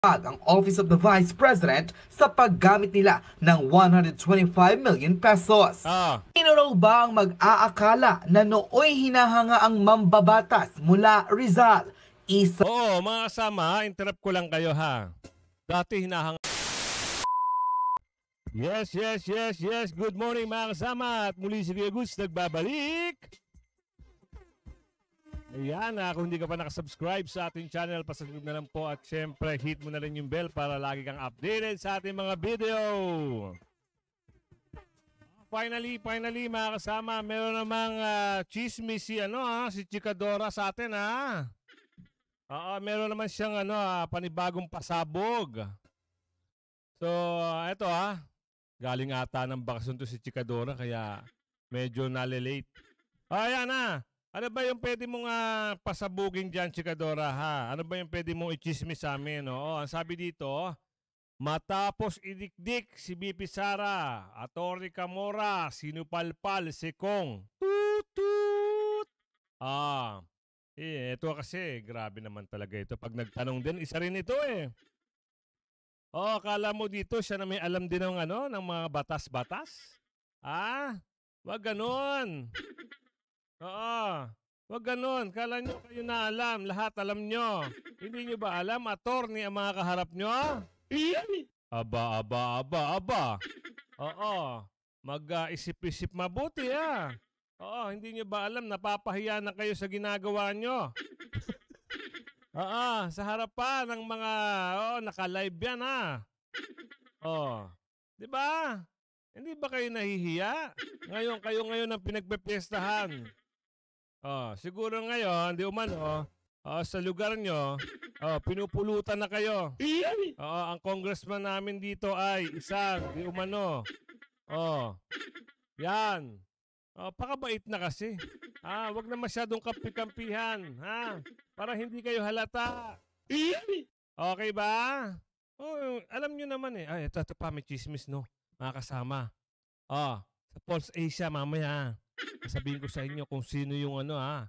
Ang Office of the Vice President sa paggamit nila ng 125 million pesos. Sino raw ba ang mag-aakala na nooy hinahanga ang mambabatas mula Rizal? Oo, mga kasama, interrupt ko lang kayo ha. Dati hinahanga. Yes. Good morning mga kasama. At muli si Kuya Gus nagbabalik. Ayan, kung hindi ka pa nakasubscribe sa ating channel, pasubscribe na lang po at syempre hit mo na rin yung bell para lagi kang updated sa ating mga video. Finally mga kasama, meron namang chismis si Chikadora sa atin meron naman siyang panibagong pasabog. So, eto galing ata ng bakasyon to si Chikadora kaya medyo nalilate. Ayan Ano ba yung pwede mong pasabugin dyan, Chikadora, ha? Ano ba yung pwede mong i-chismis sa amin? Ang sabi dito, matapos idikdik si BP Sara, Atty. Camora, sinupalpal si Kong. Toot! Ito kasi, grabe naman talaga ito. Pag nagtanong din, isa rin ito akala mo dito, siya na may alam din ng ng mga batas-batas? Wag ganun. Wag ganun. Kala nyo kayo na alam. Lahat alam nyo. Hindi nyo ba alam, attorney ang mga kaharap nyo? Aba. Mag-isip-isip mabuti hindi nyo ba alam, napapahiya na kayo sa ginagawa nyo? Sa harapan ng mga, naka-live yan Di ba? Hindi ba kayo nahihiya? Ngayon ang pinagpepestahan. Siguro ngayon, di umano, sa lugar nyo, pinupulutan na kayo. Ang congressman namin dito ay isang, di umano. Yan. Pakabait na kasi. Wag na masyadong kampi-kampihan. Para hindi kayo halata. Okay ba? Alam nyo naman ito pa, may chismis, no? Mga kasama. Sa Pulse Asia mamaya. Sabihin ko sa inyo kung sino yung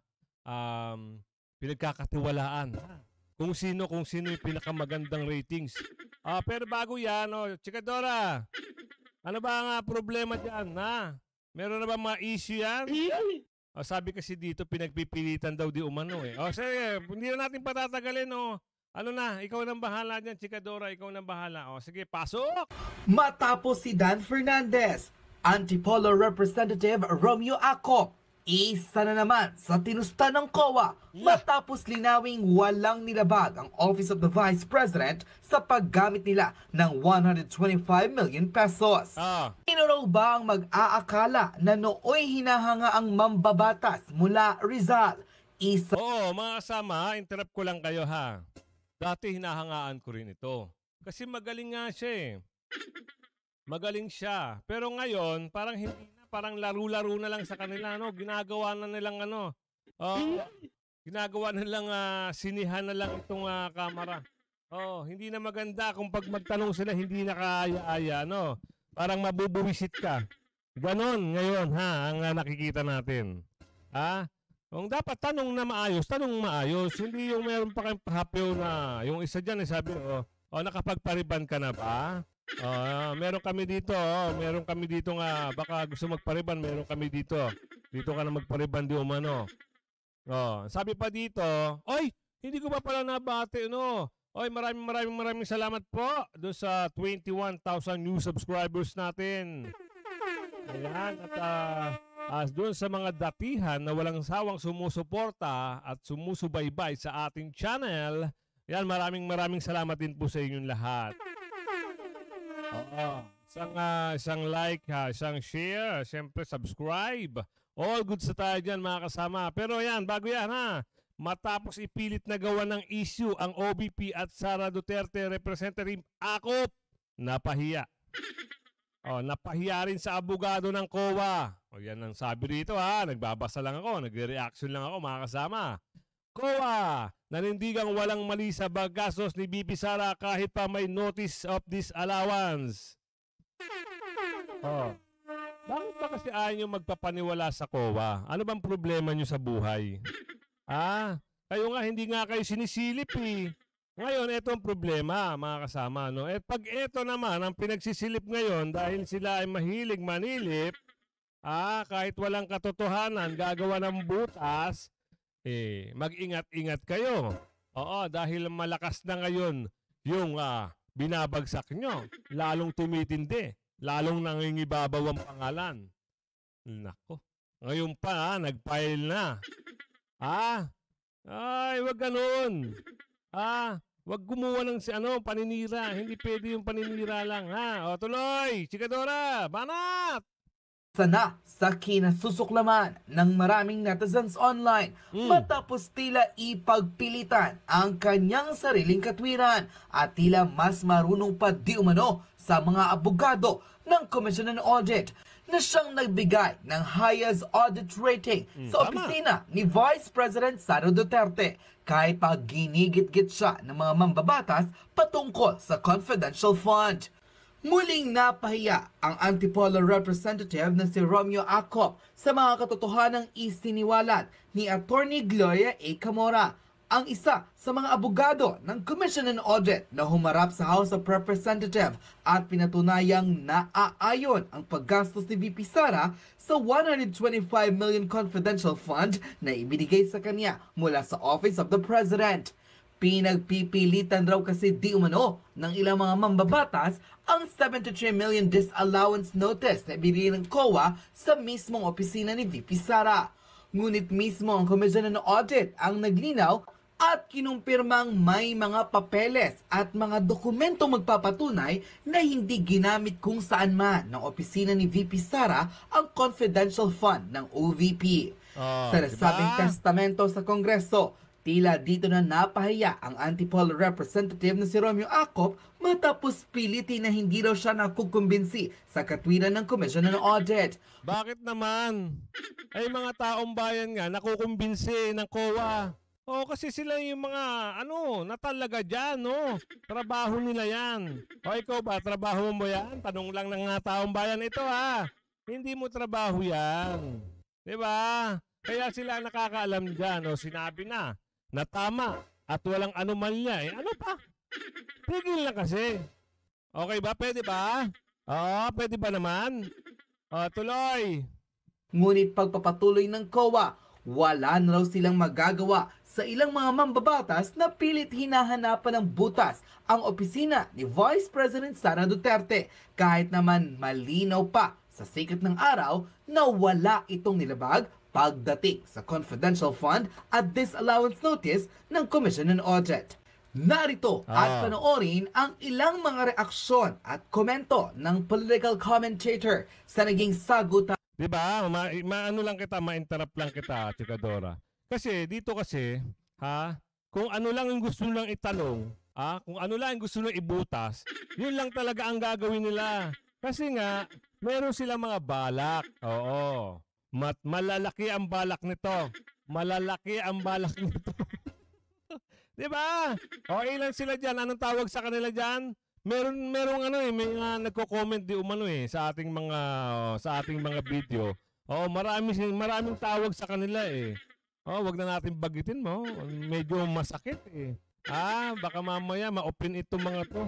pinagkakatiwalaan. Kung sino yung pinakamagandang ratings. Pero bago yan, Chikadora, ano ba ang problema dyan, Meron na ba mga issue yan? Sabi kasi dito, pinagpipilitan daw di umano Sige, hindi na natin patatagalin, ikaw nang bahala dyan, Chikadora, ikaw nang bahala. Sige, pasok! Matapos si Dan Fernandez, Antipolo Representative Romeo Acop, isa na naman sa tinusta ng COA matapos linawing walang nilabag ang Office of the Vice President sa paggamit nila ng 125 million pesos. Sino raw ba ang mag-aakala na nooy hinahanga ang mambabatas mula Rizal? Mga kasama, interrupt ko lang kayo Dati hinahangaan ko rin ito. Kasi magaling nga siya Magaling siya. Pero ngayon, parang hindi na. Parang laro-laro na lang sa kanila. Ginagawa na nilang ginagawa na nilang sinihan na lang itong kamera. Hindi na maganda kung pag magtanong sila, hindi na kaaya-aya. Parang mabubuwisit ka. Ganon ngayon, ang nakikita natin. Kung dapat tanong na maayos, tanong maayos. Hindi yung meron pa kayong pahapyaw na. Yung isa dyan, sabi, nakapagpariban ka na ba? Meron kami dito nga baka gusto magpariban, meron kami dito. Dito ka na magpariban di umano. Sabi pa dito, hindi ko pa pala nabati maraming salamat po doon sa 21,000 new subscribers natin. Ayan, at doon sa mga datihan na walang sawang sumusuporta at sumusubaybay sa ating channel, yan, maraming salamat din po sa inyong lahat. Isang like isang share, siyempre subscribe. All good sa tayo dyan mga kasama. Pero yan, bago yan matapos ipilit na gawa ng issue ang OBP at Sara Duterte Representative Acop, napahiya. Napahiya rin sa abogado ng COA. Yan ang sabi dito nagbabasa lang ako, nagre-reaction lang ako mga kasama. COA, nanindigang walang mali sa paggastos ni BP Sara kahit pa may notice of disallowance. Bakit ba kasi ayaw nyo magpapaniwala sa COA? Ano bang problema nyo sa buhay? Kayo nga, hindi nga kayo sinisilip Ngayon, ito ang problema, mga kasama. No? At pag ito naman, ang pinagsisilip ngayon, dahil sila ay mahilig manilip, kahit walang katotohanan, gagawa ng butas, mag-ingat-ingat kayo. Oo, dahil malakas na ngayon yung binabagsak nyo. Lalong tumitindi. Lalong nangingibabaw ang pangalan. Nako. Ngayon pa, nag-file na. Ay, wag ganun. Wag gumawa ng paninira. Hindi pwede yung paninira lang, ha? O, tuloy! Chikadora! Banat! Sana sa kinasusuklaman ng maraming netizens online matapos tila ipagpilitan ang kanyang sariling katwiran at tila mas marunong pa di umano sa mga abogado ng Commission on Audit na siyang nagbigay ng highest audit rating sa opisina ni Vice President Sara Duterte kahit pa ginigit-git siya ng mga mambabatas patungkol sa confidential fund. Muling napahiya ang Antipolo representative na si Romeo Acop sa mga katotohanang isiniwalat ni Attorney Gloria A. Camora, ang isa sa mga abogado ng Commission on Audit na humarap sa House of Representatives at pinatunayang naaayon ang paggastos ni VP Sara sa 125 million confidential fund na ibinigay sa kanya mula sa Office of the President. Pinagpipilitan raw kasi di umano ng ilang mga mambabatas ang 73 million disallowance notice na ibinigay ng COA sa mismong opisina ni VP Sara. Ngunit mismo ang Commission on Audit ang naglinaw at kinumpirmang may mga papeles at mga dokumentong magpapatunay na hindi ginamit kung saan man ng opisina ni VP Sara ang confidential fund ng OVP. Sa nasabing testamento sa Kongreso, tila dito na napahiya ang Antipolo representative na si Romeo Acop matapos pilitin na hindi raw siya nakukumbinsi sa katwiran ng Commission on Audit. Bakit naman? Ay mga taong bayan nga nakukumbinsi ng COA. Kasi sila yung mga natalaga dyan, no? Trabaho nila yan. Ikaw ba, trabaho mo yan? Tanong lang ng taong bayan ito, ha? Hindi mo trabaho yan. Diba? Kaya sila nakakaalam dyan, sinabi na tama at walang anomalya. Ano pa? Tigil na kasi. Okay ba? Pwede ba? Pwede ba naman? Tuloy. Ngunit pagpapatuloy ng COA, wala na raw silang magagawa sa ilang mga mambabatas na pilit hinahanapan ng butas ang opisina ni Vice President Sara Duterte kahit naman malinaw pa sa sikat ng araw na wala itong nilabag pagdating sa confidential fund at disallowance notice ng Commission on Audit. Narito at panoorin ang ilang mga reaksyon at komento ng political commentator sa naging sagutan. Diba? Ma-interrupt lang kita, Chikadora. Kasi dito kasi, kung ano lang ang gusto nilang itanong, kung ano lang ang gusto nilang ibutas, yun lang talaga ang gagawin nila. Kasi nga, meron silang mga balak. Oo. Malalaki ang balak nito. Malalaki ang balak nito. Diba? Ilan sila dyan? Anong tawag sa kanila dyan? Merong may nagko-comment di umano sa ating mga video. Maraming tawag sa kanila wag na natin bagitin mo. Medyo masakit baka mamaya ma-open itong mga to.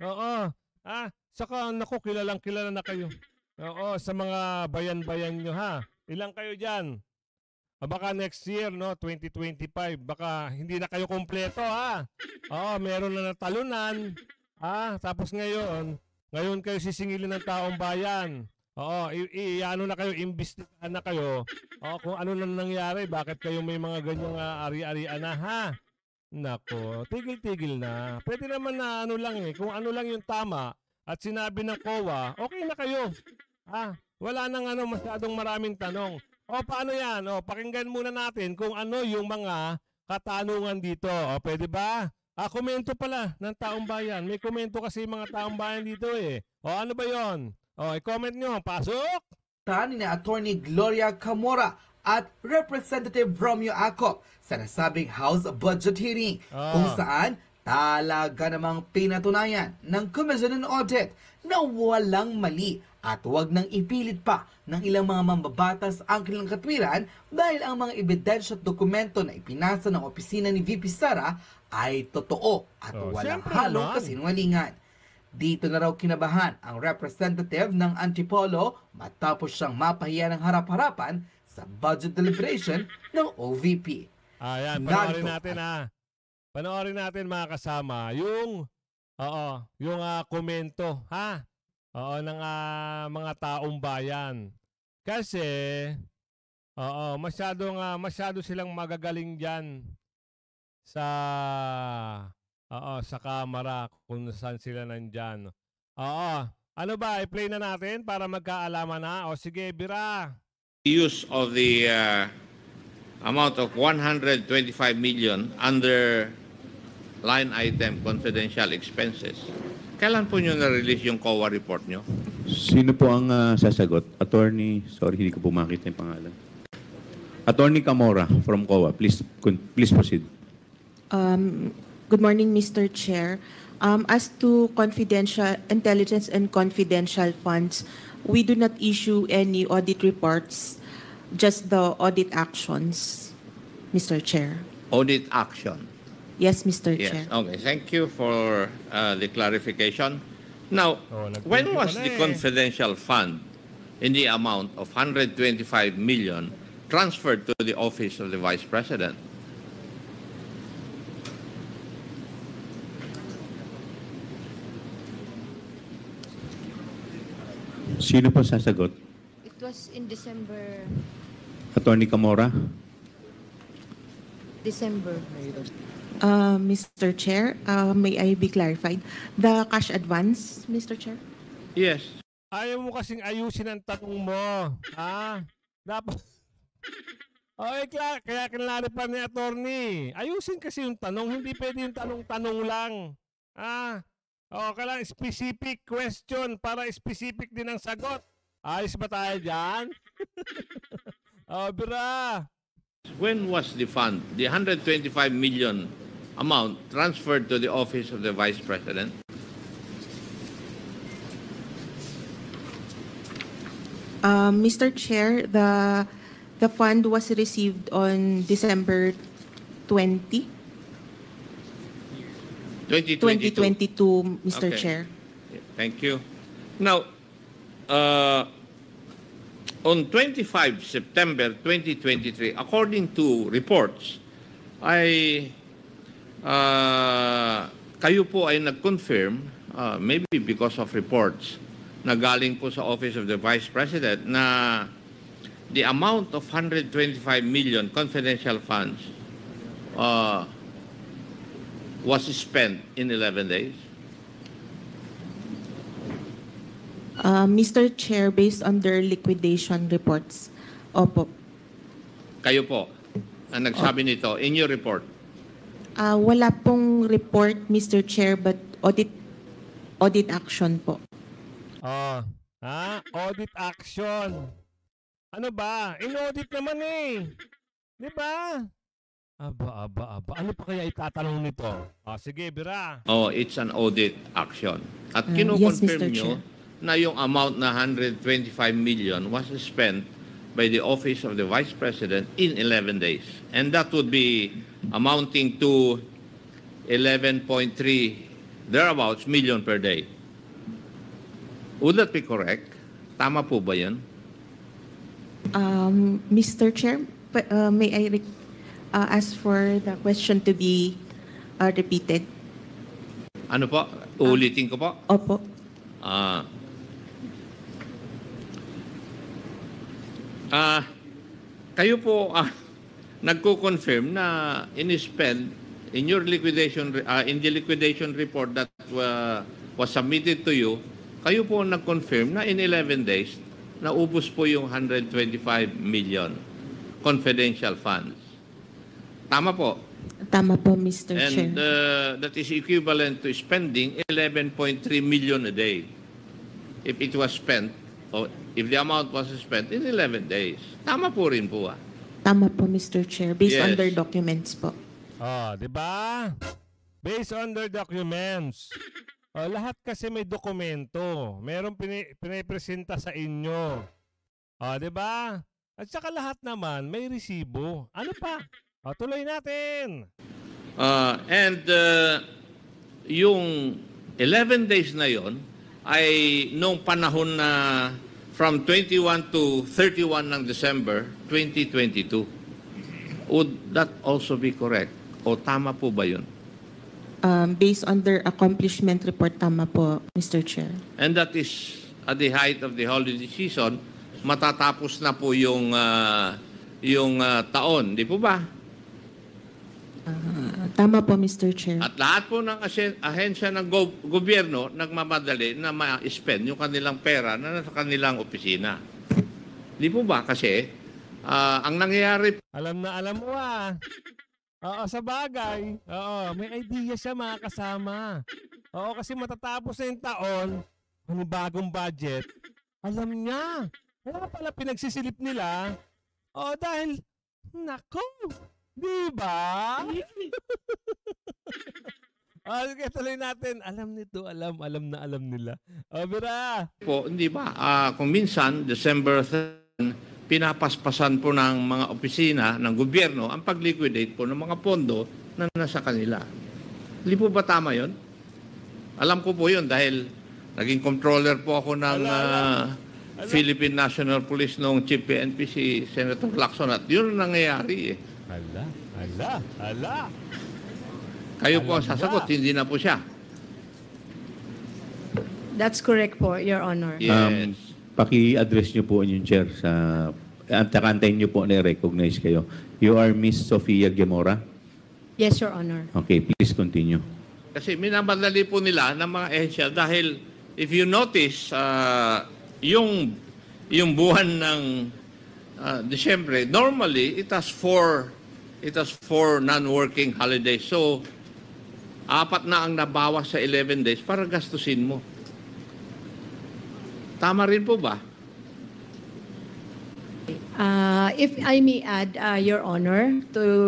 Saka kilalang kilala na kayo. Sa mga bayan-bayan nyo Ilang kayo dyan? Baka next year, 2025, baka hindi na kayo kompleto, meron na natalunan, tapos ngayon kayo sisingilin ng taong bayan. Na kayo, imbestigahan na kayo, kung ano na nangyari, bakit kayo may mga ganyang ari-arian na, Nako, tigil-tigil na. Pwede naman na kung ano lang yung tama, at sinabi ng COA, okay na kayo. Wala nang masyadong maraming tanong. Paano yan? Pakinggan muna natin kung ano yung mga katanungan dito. Pwede ba? Komento pala ng taong bayan. May komento kasi mga taong bayan dito ano ba yon? I-comment nyo. Pasok! Ni na Attorney Gloria Camora at Representative Romeo Acop sa nasabing House Budget Hearing kung saan Talaga namang pinatunayan ng Commission on Audit na walang mali at huwag nang ipilit pa ng ilang mga mambabatas ang kanilang katwiran dahil ang mga ebidensya at dokumento na ipinasa ng opisina ni VP Sara ay totoo at walang siyempre halong naman. kasinungalingan. Dito na raw kinabahan ang representative ng Antipolo matapos siyang mapahiya ng harap-harapan sa budget deliberation ng OVP. Ayan, panoorin natin Panoorin natin mga kasama yung komento ng mga taong bayan. Kasi masyado silang magagaling diyan sa sa kamera kung saan sila nandiyan. Ano ba, i-play na natin para magkaalaman na. O sige, Bira. Use of the amount of 125 million under line item confidential expenses. Kailan po nyo na-release yung COA report nyo? Sino po ang sasagot? Attorney, sorry, hindi ko po makita yung pangalan. Attorney Camora from COA. Please proceed. Good morning, Mr. Chair. As to confidential intelligence and confidential funds, we do not issue any audit reports, just the audit actions, Mr. Chair. Audit action. Yes, Mr. Yes. Chair. Okay. Thank you for the clarification. Now, when nag-thank you was ka na the eh. confidential fund in the amount of 125 million transferred to the office of the Vice President? Sino po sasagot? It was in December. Attorney Camora? Mr. Chair, may I be clarified? The cash advance, Mr. Chair? Yes. Ayaw mo kasing ayusin ang tanong mo. Dapat... kaya kinalari pa ni attorney. Ayusin kasi yung tanong. Hindi pwede yung tanong-tanong lang. Kailangan specific question para specific din ang sagot. Ayos ba tayo dyan? Bira. When was the fund, the 125 million amount, transferred to the office of the Vice President? Mr. Chair, the fund was received on December 20, 2022. 2022, Mr. Okay. Chair. Thank you. Now, on 25 September 2023, according to reports, kayo po ay nag-confirm, maybe because of reports, na galing po sa Office of the Vice President na the amount of 125 million confidential funds was spent in 11 days. Mr. Chair, based on their liquidation reports, opo. Kayo po ang nagsabi nito in your report. Wala pong report, Mr. Chair, but audit action po. Audit action. Ano ba? In-audit naman eh. Di ba? Aba. Ano pa kaya itatanong nito? Sige, Bira. It's an audit action. At Yes, kinukonfirm Mr. nyo Chair. na yung amount na 125 million was spent by the Office of the Vice President in 11 days. And that would be amounting to 11.3 thereabouts million per day. Would that be correct? Tama po ba yun? Mr. Chair, may I ask for the question to be repeated? Ano po? Uulitin ko po? Opo. Kayo po nagko-confirm na in-spend in your liquidation in the liquidation report that was submitted to you, kayo po nag-confirm na in 11 days naubos po yung 125 million confidential funds. Tama po. Tama po, Mr. Chair. And that is equivalent to spending 11.3 million a day. If it was spent, or if the amount was spent in 11 days. Tama po rin po Tama po, Mr. Chair, based on Yes. their documents po. Di ba? Based on their documents. Lahat kasi may dokumento. Merong pinipresenta sa inyo. 'Di ba? At saka lahat naman may resibo. Ano pa? Tuloy natin. Yung 11 days na yon ay nung panahon na from 21 to 31 ng December 2022. Would that also be correct? O tama po ba yun? Based on their accomplishment report, tama po, Mr. Chair. And that is at the height of the holiday season, matatapos na po yung taon, di po ba? Tama po, Mr. Chair. At lahat po ng ahensya ng gobyerno nagmamadali na ma-spend yung kanilang pera na nasa kanilang opisina. Di po ba? Kasi ang nangyayari... Alam na alam mo Oo, sa bagay. Oo, may idea siya mga kasama. Oo, kasi matatapos na yung taon, may bagong budget. Alam niya. Kaya pala pinagsisilip nila. Oo, dahil, nako, di ba? Sige, tuloy natin. Alam nito, alam na alam nila. Bira. Po, hindi ba? Kung minsan, December 3, pinapaspasan po ng mga opisina ng gobyerno ang pag-liquidate po ng mga pondo na nasa kanila. Hindi po ba tama yun? Alam ko po yun dahil naging controller po ako ng Philippine National Police noong Chief PNP si Senator Lacson at yun ang nangyayari eh. Ala. Kayo po ang sasagot, hindi na po siya. That's correct po, Your Honor. Yes. Paki-address niyo po yung chair sa antakantayin niyo po na recognize kayo. You are Miss Sofia Gemora? Yes, Your Honor. Okay, please continue. Kasi minamadali po nila ng mga ehensya dahil if you notice, yung buwan ng Disyembre, normally it has four non-working holidays. So, 4 na ang nabawas sa 11 days para gastusin mo. Tama rin po ba? If I may add, Your Honor, to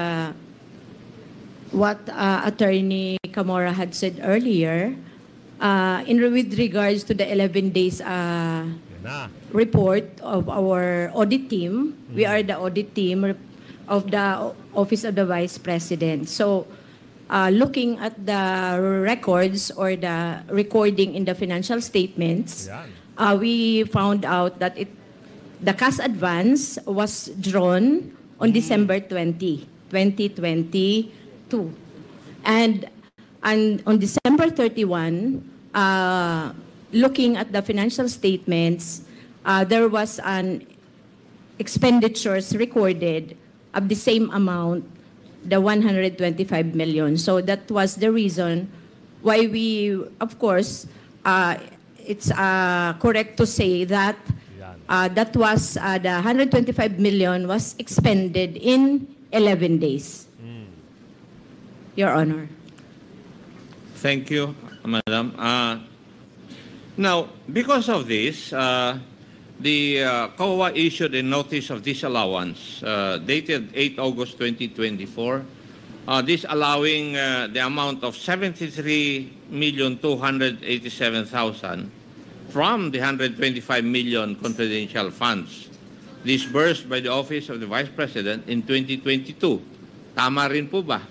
what Attorney Camora had said earlier, with regards to the 11 days report of our audit team, we are the audit team of the Office of the Vice President. So, looking at the records or the recording in the financial statements, we found out that the cash advance was drawn on December 20, 2022. And on December 31, looking at the financial statements, there was an expenditures recorded of the same amount, the 125 million. So that was the reason why we, of course, it's correct to say that that was the 125 million was expended in 11 days. Your Honor. Thank you, Madam. Now, because of this, the COA issued a notice of disallowance dated 8 August 2024, this allowing the amount of 73,287,000 from the 125 million confidential funds disbursed by the Office of the Vice President in 2022. Tama rin po ba?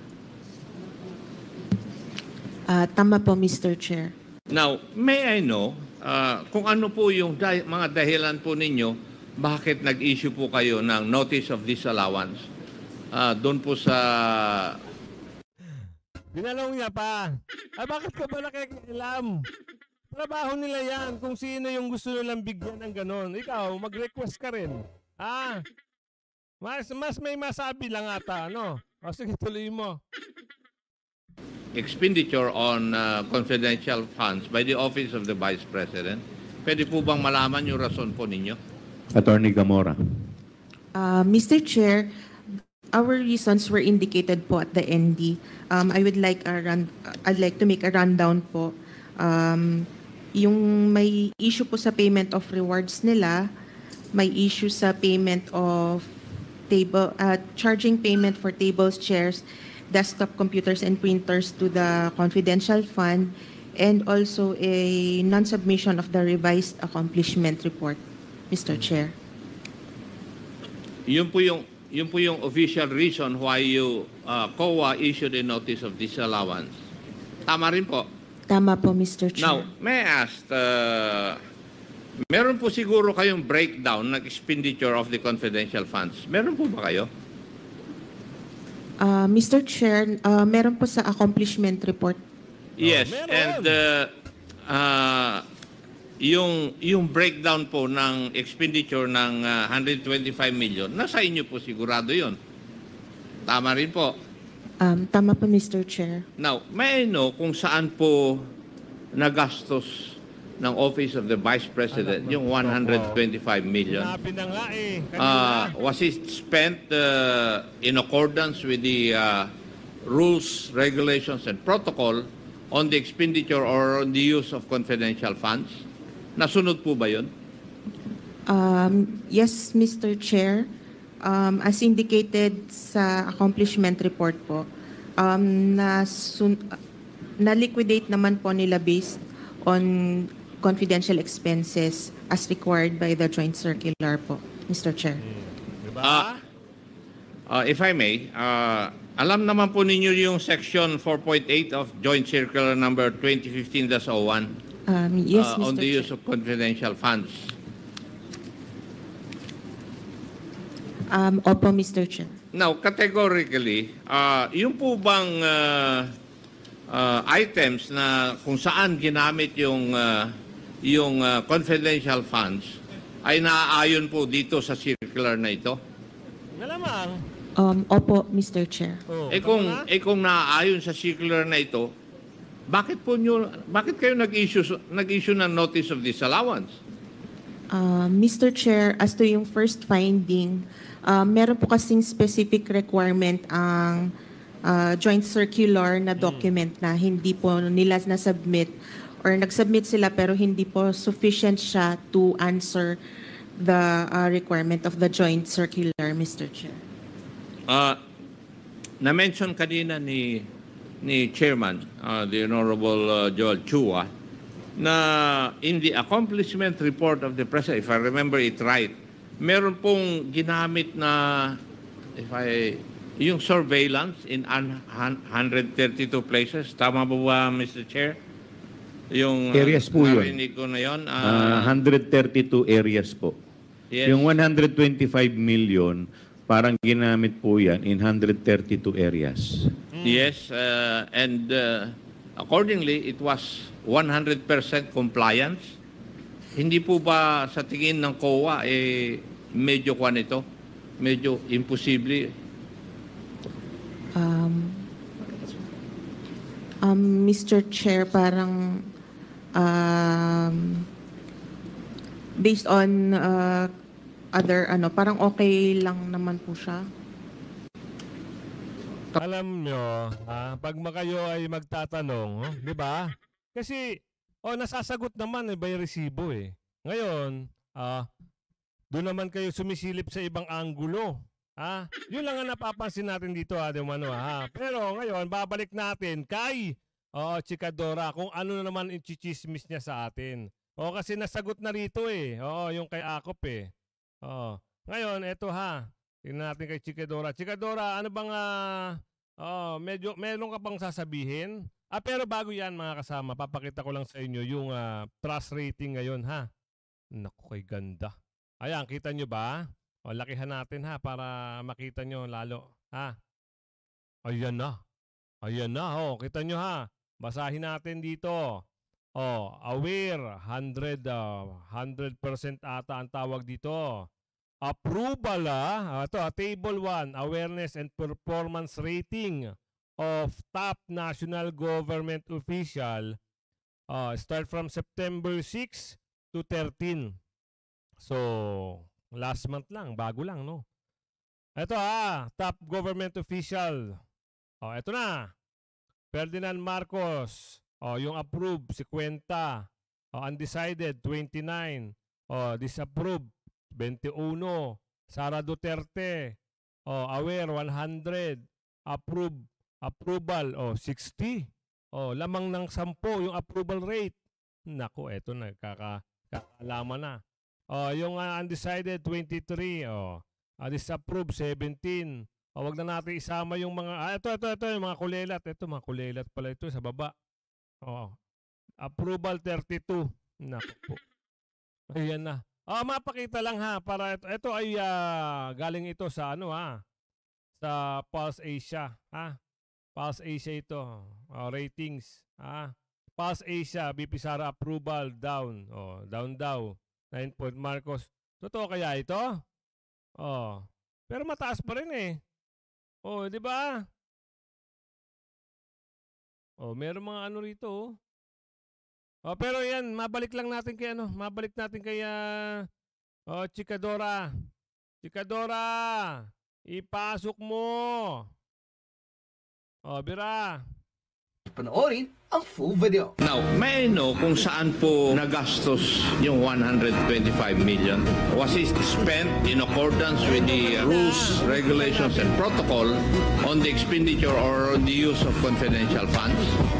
Tama po, Mr. Chair. Now, may I know kung ano po yung mga dahilan po ninyo bakit nag-issue po kayo ng notice of disallowance doon po sa... Binalong niya pa. Bakit ka ba nakikialam? Trabaho nila yan kung sino yung gusto nilang bigyan ng ganon. Ikaw, mag-request ka rin. Mas may masabi lang ata, no? Sige, tuloy mo. Expenditure on confidential funds by the Office of the Vice President. Pwede po bang malaman yung rason po ninyo? Attorney Gamora. Mr. Chair, our reasons were indicated po at the ND. I'd like to make a rundown po. Yung may issue po sa payment of rewards nila, may issue sa payment of charging payment for tables, chairs, desktop computers and printers to the confidential fund, and also a non-submission of the revised accomplishment report, Mr. Chair. Yun po yung official reason why you COA issued a notice of disallowance. Tama rin po. Tama po, Mr. Chair. Now, may I ask, meron po siguro kayong breakdown ng expenditure of the confidential funds. Meron po ba kayo? Mr. Chair, meron po sa accomplishment report. Yes, meron. and yung breakdown po ng expenditure ng 125 million, nasa inyo po sigurado yun. Tama rin po. Tama po, Mr. Chair. Now, may I know kung saan po nagastos ng Office of the Vice President yung 125 million? Sinabi na nga eh. Kanina. Was it spent in accordance with the rules, regulations, and protocol on the expenditure or on the use of confidential funds? Nasunod po ba yun? Yes, Mr. Chair. As indicated sa accomplishment report po, na-liquidate naman po nila based on confidential expenses as required by the joint circular po, Mr. Chair. Diba? If I may, alam naman po ninyo yung section 4.8 of Joint Circular number 2015-01 Yes, Mr. on the Chair. use of confidential funds. Opo, Mr. Chair. Now, categorically, yung po bang items na kung saan ginamit yung confidential funds ay naaayon po dito sa circular na ito? Malamang. Opo, Mr. Chair. Oh, Kung naaayon sa circular na ito, bakit kayo nag-issue ng notice of disallowance? Mr. Chair, as to yung first finding, meron po kasing specific requirement ang joint circular na document na hindi po nila na-submit or nag-submit sila pero hindi po sufficient siya to answer the requirement of the joint circular, Mr. Chair. Na-mention kanina ni Chairman, the Honorable Joel Chua, na in the accomplishment report of the President, if I remember it right, meron pong ginamit na, yung surveillance in 132 places. Tama ba, Mr. Chair? Yung Areas po yun. narinig ko na yun. 132 areas po. Yes. Yung 125 million, parang ginamit po yan in 132 areas. Yes, and accordingly, it was 100% compliance. Hindi po ba sa tingin ng COA, medyo kwan ito? Medyo imposible? Mr. Chair, parang based on other parang okay lang naman po siya. Alam nyo, pag kayo ay magtatanong, di ba? Kasi, nasasagot naman by resibo eh. Ngayon, doon naman kayo sumisilip sa ibang anggulo. Yun lang ang napapansin natin dito, Pero ngayon, babalik natin kay Chikadora kung ano na naman i-chismis niya sa atin. Kasi nasagot na rito eh. Yung kay Akop eh. Ngayon, eto tingnan natin kay Chikadora. Chikadora, ano bang medyo meron ka pang sasabihin? Pero bago yan mga kasama, papakita ko lang sa inyo yung trust rating ngayon Naku, kay ganda. Ayan, kita nyo ba? Lakihan natin para makita nyo lalo. Ayan na. Ayan na. Kita nyo Basahin natin dito. Aware, 100% ata ang tawag dito. Approval ito, Table 1, Awareness and Performance Rating of Top National Government Official. Start from September 6 to 13. So, last month lang, bago lang, no? Ito Top Government Official. Ito na. Ferdinand Marcos. Yung approved, 50. Undecided, 29. Disapproved, 21. Sara Duterte. Aware, 100. Approved, approval, 60. Lamang ng 10 yung approval rate. Naku, eto nagkakaalaman na. Yung undecided 23, disapproved 17. Wag na natin isama yung mga ito yung mga kulelat. Ito mga kulelat pala ito sa baba. Approval 32. Naku po. Ayan na. Mapakita lang ha para ito ay galing ito sa sa Pulse Asia, ha? Pulse Asia ito. Ratings, ha? Pulse Asia, BP Sara approval down. Down daw. 9 point Marcos. Totoo kaya ito? Pero mataas pa rin eh. Di ba? Meron mga ano rito. Pero yan, mabalik natin kay Chikadora. Chikadora, ipasok mo. Bira. Panoorin ang full video. Now, may I know kung saan po nagastos yung 125 million? Was it spent in accordance with the rules, regulations, and protocol on the expenditure or on the use of confidential funds?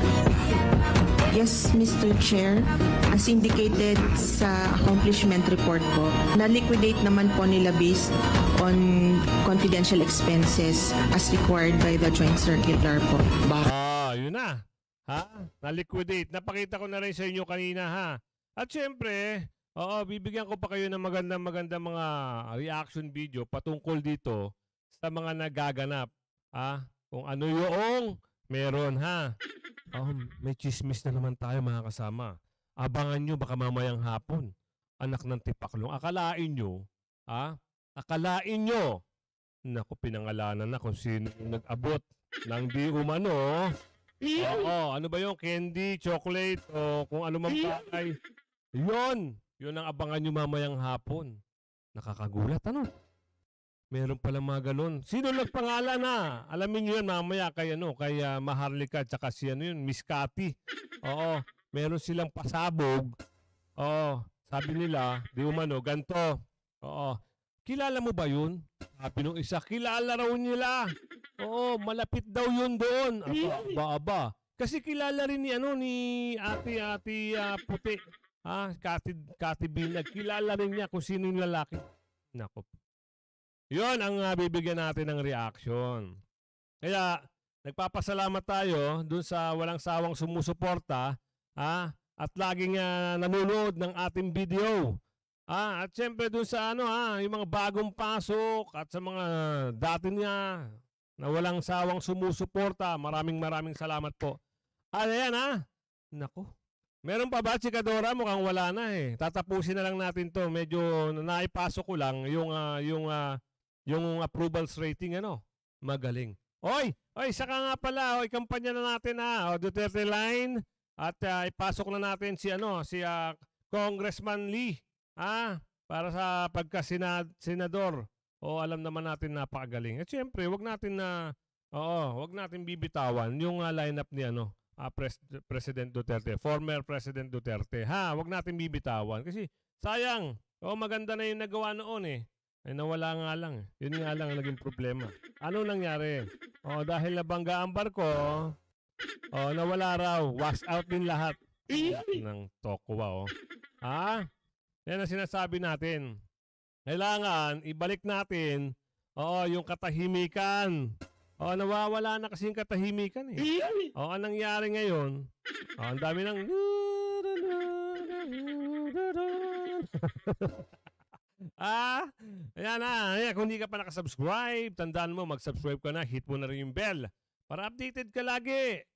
Yes, Mr. Chair. As indicated sa accomplishment report ko, na-liquidate naman po nila based on confidential expenses as required by the Joint Circular po. Yun na. Ha? Na-liquidate. Napakita ko na rin sa inyo kanina, ha? At syempre, bibigyan ko pa kayo ng magandang mga reaction video patungkol dito sa mga nagaganap. Kung ano yung meron, ha? May chismis na naman tayo mga kasama. Abangan nyo baka mamayang hapon. Anak ng tipaklong. Akalain nyo, naku, pinangalanan na kung sino yung nag-abot ng di umano. Ano ba yung candy, chocolate, o kung ano mang bagay. Yun ang abangan nyo mamayang hapon. Nakakagulat, ano? Meron pala mga ganun. Sino nagpangalan na? Alamin nyo yan mamaya kay Maharlika at saka si Miss Cathy. Meron silang pasabog. Sabi nila, di umano, ganto. Kilala mo ba yun? Sabi nung isa, kilala raw nila. Malapit daw yun doon. Aba. Kasi kilala rin ni Ate Puti. Cathy Binag. Kilala rin niya kung sino yung lalaki. Nako. Yun ang bibigyan natin ng reaction. Kaya, nagpapasalamat tayo dun sa walang sawang sumusuporta at laging nanonood ng ating video. At syempre dun sa yung mga bagong pasok at sa mga dati niya na walang sawang sumusuporta, maraming salamat po. Ayan Nako. Meron pa ba, Chikadora? Mukhang wala na eh. Tatapusin na lang natin to. Medyo naipasok ko lang yung approvals rating magaling. Oy, saka nga pala, kampanya na natin Duterte line at ipasok na natin si Congressman Lee para sa pagka-senador. Alam naman natin napakagaling. At syempre, wag natin bibitawan yung lineup ni President Duterte, former President Duterte. Wag natin bibitawan kasi sayang. Maganda na yung nagawa noon eh. Ay nawala nga lang. Yun nga lang ang naging problema. Ano nangyari? Dahil nabangga ang barko, nawala raw. Wash out din lahat. Ng Tokwa, Yan ang sinasabi natin. Kailangan ibalik natin yung katahimikan. Nawawala na kasi yung katahimikan eh. Ang nangyari ngayon, ang dami ng ayan na. Kung hindi ka pa nakasubscribe, tandaan mo, mag-subscribe ka na, hit mo na rin yung bell para updated ka lagi